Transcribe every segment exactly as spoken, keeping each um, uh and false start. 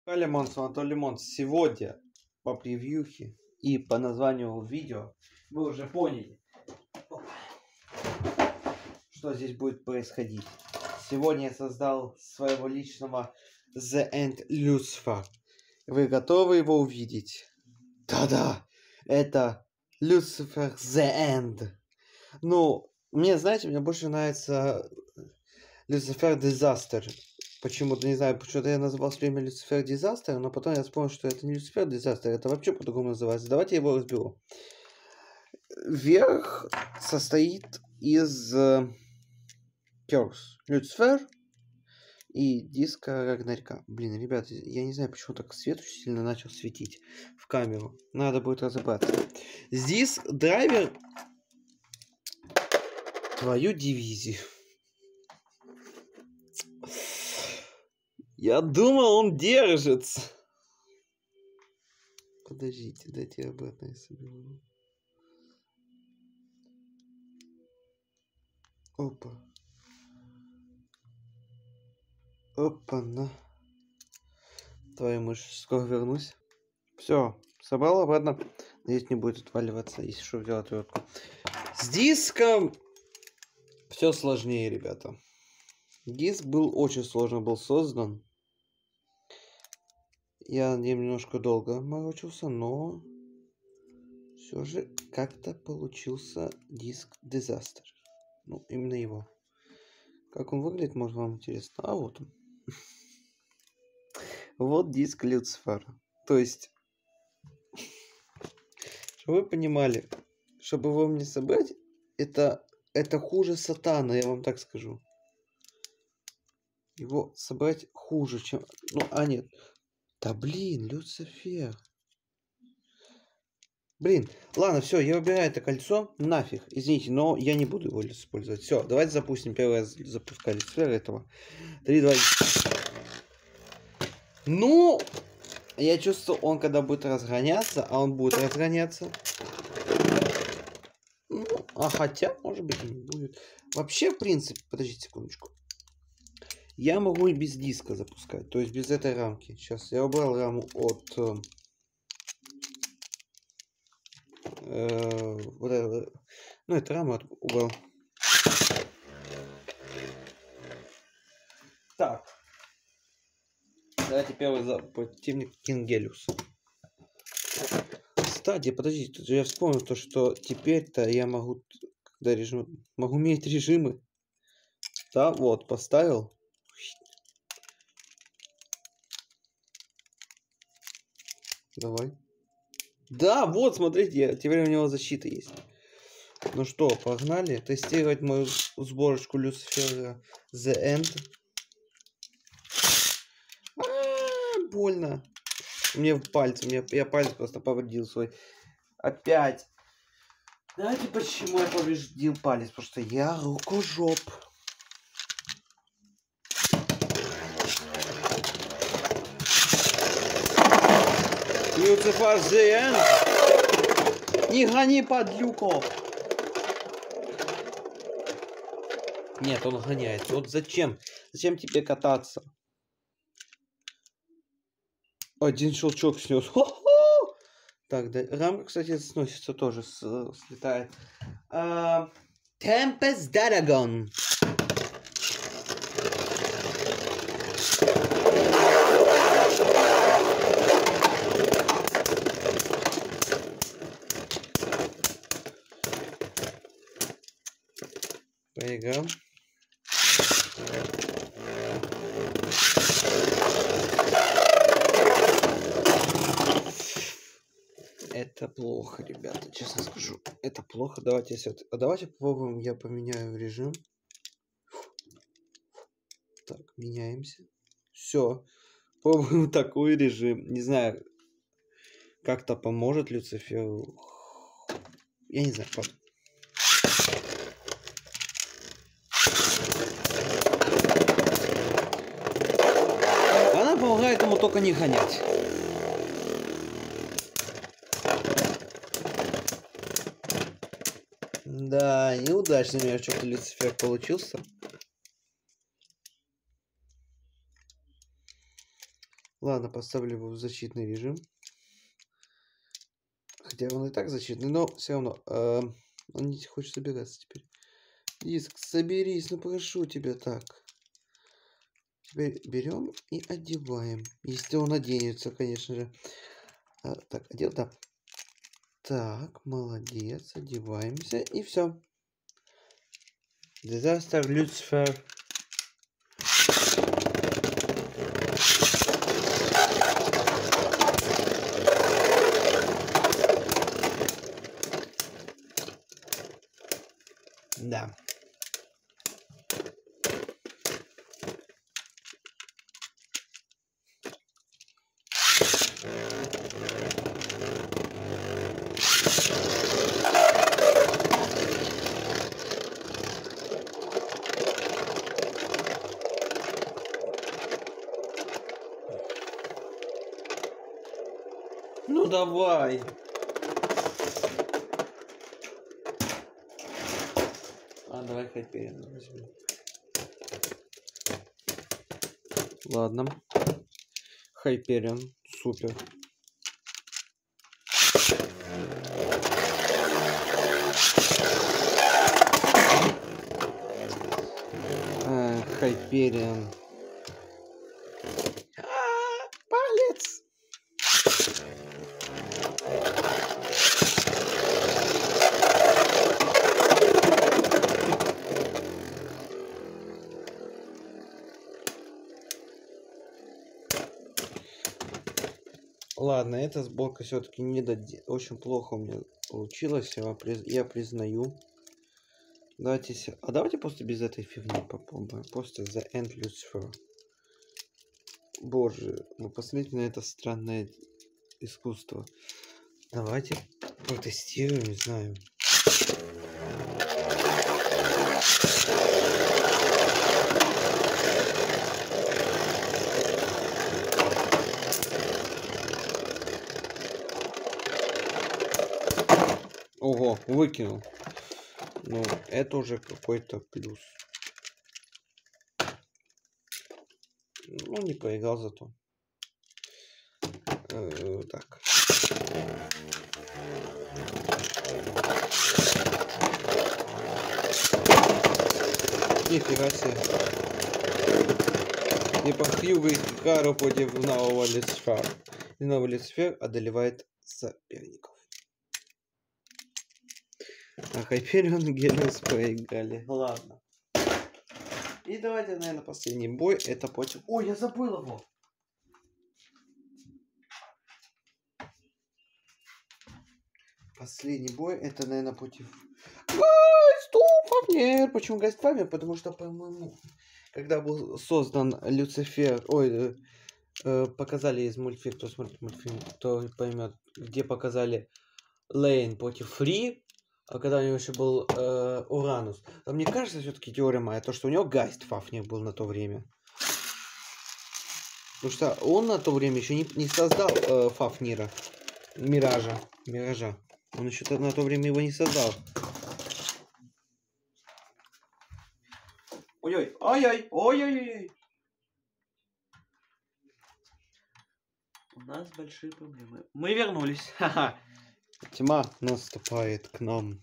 Лимонс, Анатолий Лимонс. Сегодня по превьюхе и по названию видео вы уже поняли, что здесь будет происходить. Сегодня я создал своего личного The End Lucifer. Вы готовы его увидеть? Да-да, это Lucifer The End. Ну, мне, знаете, мне больше нравится Lucifer Disaster. Почему-то, не знаю, почему-то я называл все время Lucifer Disaster, но потом я вспомнил, что это не Lucifer Disaster, это вообще по-другому называется. Давайте я его разберу. Верх состоит из uh, Curse, Lucifer и диска Рагнарька. Блин, ребят, я не знаю, почему так свет очень сильно начал светить в камеру. Надо будет разобраться. Здесь драйвер твою дивизию. Я думал, он держится. Подождите, дайте я обратно я соберу. Опа. Опа-на. Твою мышь, скоро вернусь. Все, собрал обратно. Надеюсь, не будет отваливаться, если что, взял отвертку. С диском все сложнее, ребята. Диск был очень сложно был создан. Я немножко долго морочился, но все же как-то получился диск Disaster. Ну, именно его. Как он выглядит, может, вам интересно. А вот он. Вот диск Люцифера. То есть, чтобы вы понимали, чтобы его мне собрать, это, это хуже сатана, я вам так скажу. Его собрать хуже, чем... Ну, а нет. Да блин, Люцифер. Блин, ладно, все, я выбираю это кольцо. Нафиг, извините, но я не буду его использовать. Все, давайте запустим. Первый раз запускали Люцифера этого. три, два, ну, я чувствую, он когда будет разгоняться, а он будет разгоняться. Ну, а хотя, может быть, и не будет. Вообще, в принципе, подождите секундочку. Я могу и без диска запускать, то есть без этой рамки. Сейчас я убрал раму от... Э, э, вот это, ну, эту раму от, убрал. Так. Давайте первый противник Кингелиус. Кстати, подождите, я вспомнил то, что теперь-то я могу, когда режим, могу менять режимы. Да, вот, поставил. Давай. Да, вот, смотрите, я, теперь у него защита есть. Ну что, погнали тестировать мою сборочку Люцифера The End. А-а-а, больно. Мне в пальце, мне, я палец просто повредил свой. Опять. Знаете, почему я повредил палец? Потому что я рукожоп. Люцифер The End. Не гони подлюков. Нет, он гоняет. Вот зачем? Зачем тебе кататься? Один щелчок снес. Хо-хо! Так, да, рамка, кстати, сносится тоже, с, слетает. Uh, Tempest Dragon. Поиграем. Это плохо, ребята, честно скажу. Это плохо. Давайте я все... А давайте попробуем, я поменяю режим. Так, меняемся. Все. Пробуем такой режим. Не знаю, как-то поможет Люциферу. Я не знаю, как. Она помогает ему только не гонять. Да, неудачный у меня что-то Люцифер получился. Ладно, поставлю его в защитный режим. Хотя он и так защитный, но все равно. Э, он не хочет собираться теперь. Диск, соберись, ну прошу тебя так. Теперь берем и одеваем. Если он оденется, конечно же. А, так, одел, да. Так, молодец, одеваемся и все. Disaster Lucifer. Да. Ну давай. А, давай Хайперион возьмем. Ладно. Хайперион. Супер. А, Хайперион. А, палец. Ладно, эта сборка все-таки не доде... очень плохо у меня получилось, я, приз... я признаю. Давайте, се... а давайте просто без этой фигни попробуем. Просто The End Lucifer. Боже, вы посмотрите на это странное искусство. Давайте протестируем, не знаю. Ого, выкинул. Ну, это уже какой-то плюс. Ну, не проиграл зато. Э, так. Нифига себе. И по Хьюго и Кару против нового Люцифера. И новый Люцифер одолевает соперников. А Хайперион и Гелиос проиграли. Ладно. И давайте, наверное, последний бой. Это против... Ой, я забыл его! Последний бой. Это, наверное, против... Гайстуфавнер! Почему Гайстуфавнер? Потому что, по-моему, когда был создан Люцифер... Ой, э, показали из мультфильма, кто смотрит мультфильм, кто поймет, где показали Лейн против Фри. А когда у него еще был э, Уранус. А мне кажется, все-таки теория моя, то, что у него Гайстфафнер был на то время. Потому что он на то время еще не, не создал э, Фафнира. Миража. Миража. Он еще на то время его не создал. Ой-ой, ой-ой, ой-ой-ой. У нас большие проблемы. Мы вернулись. Ха-ха. Тьма наступает к нам.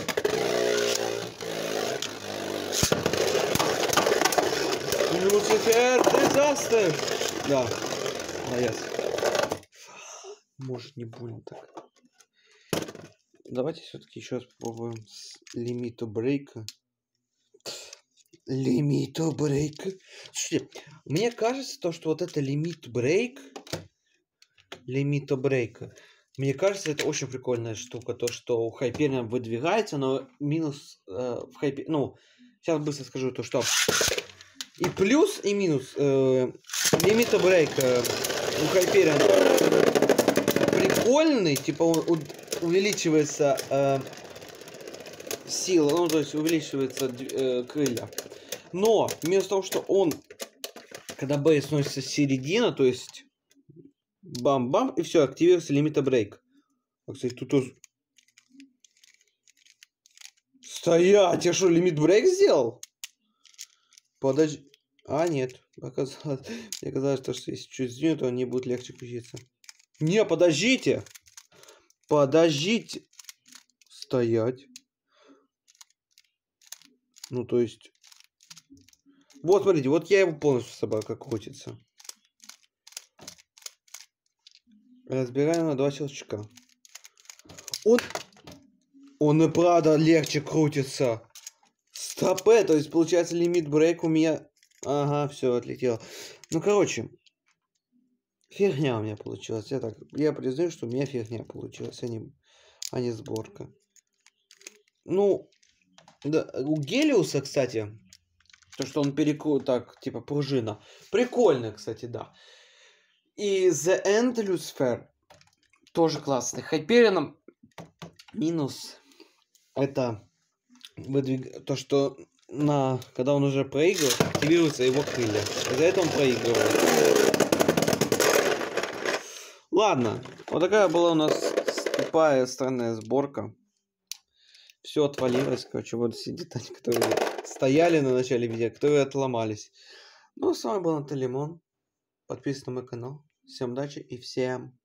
Люцифер, дизастер! Да. А я... Может, не больно так. Давайте все-таки еще раз попробуем с лимиту брейка. Лимиту брейка. Слушайте, мне кажется, то, что вот это лимит брейк, лимиту брейка, мне кажется, это очень прикольная штука, то, что у Хайпериона выдвигается, но минус э, в Хайпер... Ну, сейчас быстро скажу то, что и плюс, и минус э, лимита брейка у Хайпериона прикольный, типа он увеличивается э, сила, ну, то есть увеличивается э, крылья. Но, вместо того, что он, когда бей сносится с середины, то есть бам-бам, и все, активируется лимита брейк. А, кстати, тут тоже... Стоять! Я что, лимит брейк сделал? Подожди. А, нет. Оказалось, мне казалось, что если чуть сдвинуть, то они будут легче крутиться. Не, подождите! Подождите! Стоять. Ну, то есть... Вот, смотрите, вот я его полностью собака крутится. Разбираем на два щелчка. Он... Он и правда легче крутится. Стопэ, то есть получается лимит брейк у меня... Ага, все, отлетело. Ну, короче. Фигня у меня получилась. Я так, я признаю, что у меня фигня получилась, а не, а не сборка. Ну, да, у Гелиуса, кстати, то, что он перекру... так, типа пружина. Прикольно, кстати, да. И The End Lucifer тоже классный. Хайперином минус это выдвиг... то, что на... когда он уже проигрывает, активируются его крылья. Из-за этого он проигрывает. Ладно, вот такая была у нас тупая странная сборка. Все отвалилось, короче, вот все детали, которые стояли на начале видео, которые отломались. Ну, с вами был Антон Лимон. Подписывайтесь на мой канал. Всем удачи и всем